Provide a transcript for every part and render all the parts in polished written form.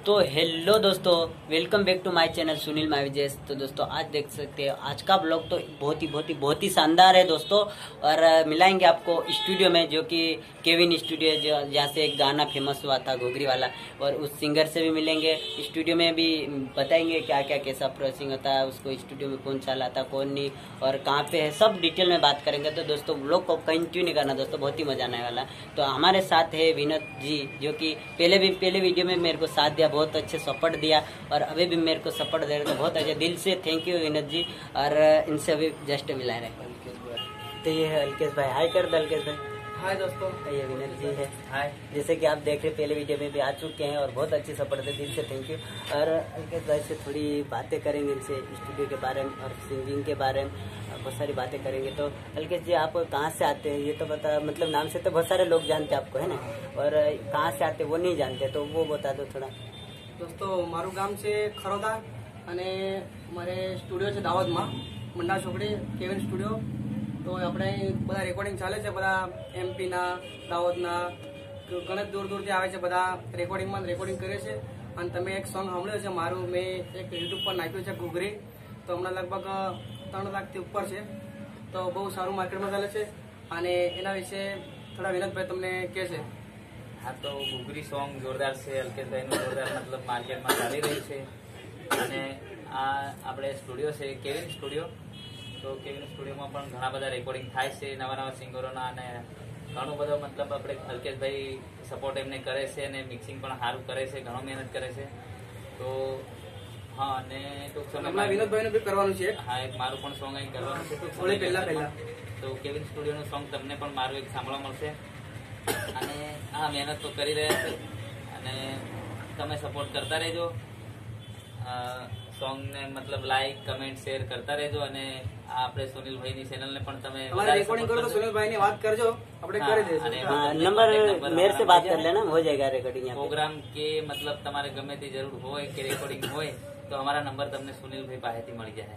तो हेलो दोस्तों, welcome back to my channel Sunil Mavi JS. तो दोस्तों आज देख सकते हैं आज का ब्लॉग तो बहुत ही शानदार है दोस्तों। और मिलाएंगे आपको स्टूडियो में, जो कि केविन स्टूडियो है, जहाँ से एक गाना फेमस हुआ था घुघरी वाला। और उस सिंगर से भी मिलेंगे, स्टूडियो में भी बताएंगे क्या क्या कैसा प्रोसेसिंग होता है, उसको स्टूडियो में कौन चलाता कौन नहीं और कहाँ पे है, सब डिटेल में बात करेंगे। तो दोस्तों ब्लॉग को कंटिन्यू नहीं करना दोस्तों, बहुत ही मजा आने वाला है। तो हमारे साथ है विनोद जी, जो कि पहले वीडियो में मेरे को साथ दिया, बहुत अच्छे सपोर्ट दिया और अभी भी मेरे को सपोर्ट दे रहे, तो बहुत अच्छे दिल से थैंक यू विनोद जी। और इनसे अभी जस्ट मिला रहे। तो ये है अलकेश भाई, हाय कर दो अलकेश भाई। हाय दोस्तों, ये विनोद जी है, हाय। जैसे कि आप देख रहे पहले वीडियो में भी आ चुके हैं और बहुत अच्छी सपोर्ट दे, दिल से थैंक यू। और अलकेश भाई से थोड़ी बातें करेंगे, इनसे स्टूडियो के बारे में और सिंगिंग के बारे में बहुत सारी बातें करेंगे। तो अलकेश जी आप कहाँ से आते हैं ये तो बता, मतलब नाम से तो बहुत सारे लोग जानते हैं आपको, है ना, और कहाँ से आते वो नहीं जानते, तो वो बता दो थोड़ा। दोस्तों મારું ગામ છે ખરોદા અને મારે સ્ટુડિયો છે દાહોદમાં મંડા ચોકડી કેવિન સ્ટુડિયો। તો આપણે બધા રેકોર્ડિંગ ચાલે છે, બધા એમપીના દાહોદના ઘણા દૂર દૂરથી આવે છે, બધા રેકોર્ડિંગ કરે છે। અને તમે એક સોંગ સાંભળ્યું છે મારું, મેં એક યુટ્યુબ પર નાખ્યું છે ઘુઘરી, તો હમણાં લગભગ 3 લાખથી ઉપર છે, તો બહુ સારું માર્કેટમાં ચાલે છે। અને એના વિશે થોડા વિનોદભાઈ તમને કહે છે। हाँ, तो घुघरी सॉन्ग जोरदार से अल्केश भाई जोरदार मतलब मार्केट में चाली रही है। અને આ આપણે સ્ટુડિયો છે કેવિન સ્ટુડિયો, તો કેવિન સ્ટુડિયોમાં પણ ઘણા બધા રેકોર્ડિંગ થાય છે નવા સિંગરોના, અને ઘણું બધો મતલબ આપણે અલ્કેશભાઈ સપોર્ટ એમને કરે છે અને મિક્સિંગ પણ સારું કરે છે, ઘણો મહેનત કરે છે। તો હા, અને ટૂંક સમયમાં વિનોદભાઈનું બી કરવાનું છે। હા, એક મારું પણ સોંગ અહીં કરવાનું છે થોડી પહેલા તો કેવિન સ્ટુડિયોનું સોંગ તમને પણ મારું એક સાંભળવા મળશે। અને આ મહેનત તો કરી રહ્યા છે અને તમે સપોર્ટ કરતા રહેજો, સોંગને મતલબ લાઈક કમેન્ટ શેર કરતા રહેજો। અને આ આપણે સુનિલભાઈની ચેનલને પણ તમે રેકોર્ડિંગ કરો તો સુનિલભાઈની વાત કરજો, આપણે કરી દઈશું। नंबर मेरे से बात कर लेना, हो जाएगा रिकॉर्डिंग। પ્રોગ્રામ કે મતલબ તમારે ગમે તે જરૂર હોય કે રેકોર્ડિંગ હોય તો અમારા નંબર તમને સુનિલભાઈ પાસેથી મળી જાય।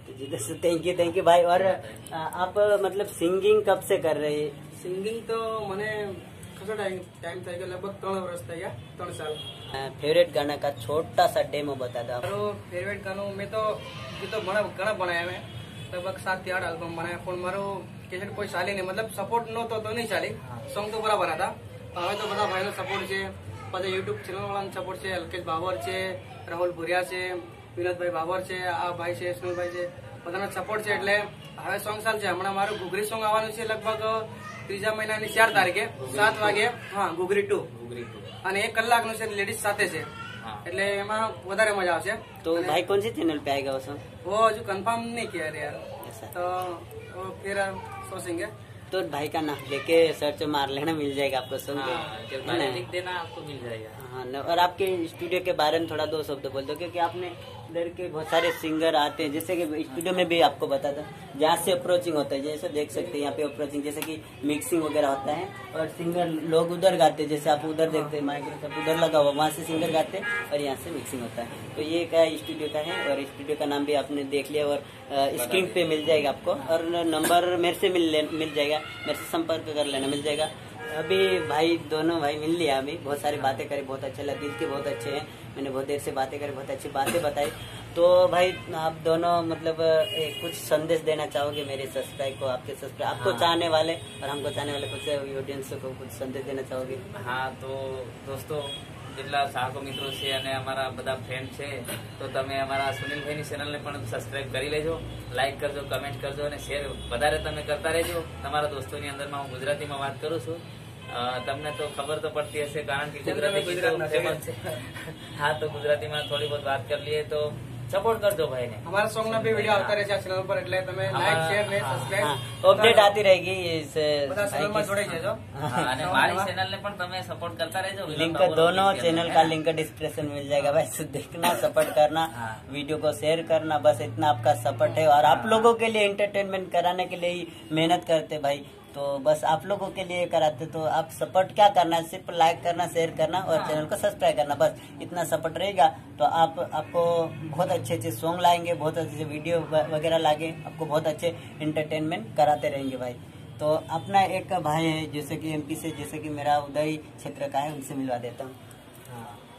थैंक यू भाई। और आप मतलब सिंगिंग कब से कर रहे हैं? સિંગિંગ તો મને ખાસો ટાઈમ થઈ ગયો, લગભગ 3 વર્ષ થઈ ગયા, 3 સાલ। फेवरेट गाना का छोटा सा डेमो बता दो। મારું ફેવરેટ ગાનું મેં તો ગીતો ઘણા બનાવ્યા, મેં લગભગ 7 થી 8 આલ્બમ બનાવ્યા, પણ મારું કેસેટ કોઈ ચાલી નહીં, મતલબ સપોર્ટ નહોતો તો નહીં ચાલી, સોંગ તો બરાબર હતા। હવે તો બધા ભાઈનો સપોર્ટ છે, બધા યુટ્યુબ ચેનલ વાળાનો સપોર્ટ છે, અલ્કેશ બાબર છે, રાહુલ ભુરિયા છે, વિનોદભાઈ બાબર છે, આ ભાઈ છે, સુનિલભાઈ છે, બધાનો સપોર્ટ છે, એટલે હવે સોંગ ચાલશે। હમણાં મારું ઘુઘરી સોંગ આવવાનું છે લગભગ 3જા મહિનાની 4 તારીખે 7 વાગે। હા, ઘુઘરી 2 અને 1 કલાકનું છે, લેડીઝ સાથે છે, એટલે એમાં વધારે મજા આવશે। तो भाई कौन सी चैनल पे आएगा वो सॉन्ग? वो हजू कंफर्म नहीं किया यार, तो वो फिर सोचेंगे। तो भाई का नाम लेके सर्च मार लेना, मिल जाएगा आपको सॉन्ग। लिख देना, आपको मिल जाएगा। हाँ, और आपके स्टूडियो के बारे में थोड़ा 2 शब्द बोल दो, क्योंकि आपने इधर के बहुत सारे सिंगर आते हैं, जैसे कि स्टूडियो में भी आपको बता दो जहाँ से अप्रोचिंग होता है, जैसे देख सकते हैं यहाँ पे अप्रोचिंग, जैसे कि मिक्सिंग वगैरह होता है और सिंगर लोग उधर गाते हैं, जैसे आप उधर देखते हैं माइक्रोफोन उधर लगा हुआ, वहाँ से सिंगर गाते हैं और यहाँ से मिक्सिंग होता है। तो ये क्या स्टूडियो का है और स्टूडियो का नाम भी आपने देख लिया और स्क्रीन पे मिल जाएगा आपको, और नंबर मेरे से मिल जाएगा, मेरे से संपर्क कर लेना, मिल जाएगा। अभी भाई दोनों भाई मिल लिया, अभी बहुत सारी बातें करी, बहुत अच्छा लगा, दिल के बहुत अच्छे हैं, मैंने बहुत देर से बातें करी, बहुत अच्छी बातें बताई। तो भाई आप दोनों मतलब कुछ संदेश देना चाहोगे मेरे सब्सक्राइब को, आपके सब्सक्राइब आपको चाहने वाले और हमको चाहने वाले कुछ ऑडियंस को कुछ संदेश देना चाहोगे? हाँ, तो दोस्तों જેટલા સાહકો મિત્રો છે અને અમારા બધા ફ્રેન્ડ છે, તો તમે અમારા સુનિલભાઈની ચેનલને પણ સબસ્ક્રાઇબ કરી લેજો, લાઈક કરજો, કમેન્ટ કરજો અને શેર વધારે તમે કરતા રહેજો તમારા દોસ્તોની અંદરમાં। હું ગુજરાતીમાં વાત કરું છું, તમને તો ખબર તો પડતી હશે કારણ કે ગુજરાતી ગીતો ફેમસ છે। હા, તો ગુજરાતીમાં થોડી बहुत बात कर लिए, तो સપોર્ટ કરજો ભાઈને। हमारा सॉन्ग ना भी वीडियो आता रहे છે ચેનલ પર, એટલે તમે લાઈક શેર ને સબસ્ક્રાઇબ अपडेट आती रहेगी इस બધા ચેનલમાં જોડાઈ જજો। અને મારી ચેનલને પણ તમે સપોર્ટ કરતા રહેજો। लिंक दोनों चैनल का लिंक डिस्क्रिप्शन में मिल जाएगा भाई, देखना, सपोर्ट करना, वीडियो को शेयर करना, बस इतना आपका सपोर्ट है। और आप लोगों के लिए एंटरटेनमेंट कराने के लिए ही मेहनत करते भाई, तो बस आप लोगों के लिए कराते, तो आप सपोर्ट क्या करना है, सिर्फ लाइक करना, शेयर करना और चैनल को सब्सक्राइब करना, बस इतना सपोर्ट रहेगा तो आपको बहुत अच्छे सॉन्ग लाएंगे, बहुत अच्छे वीडियो वगैरह लागे, आपको बहुत अच्छे एंटरटेनमेंट कराते रहेंगे भाई। तो अपना एक भाई है जैसे कि एमपी से, जैसे कि मेरा उदय क्षेत्र का है, उनसे मिलवा देता हूँ।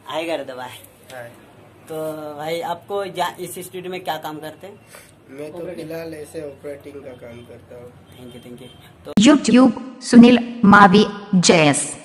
आएगा रे दबाए। तो भाई आपको इस स्टूडियो में क्या काम करते हैं? मैं तो फिलहाल ऐसे ऑपरेटिंग का काम करता हूँ। Thank you. तो YouTube सुनील मावी JS।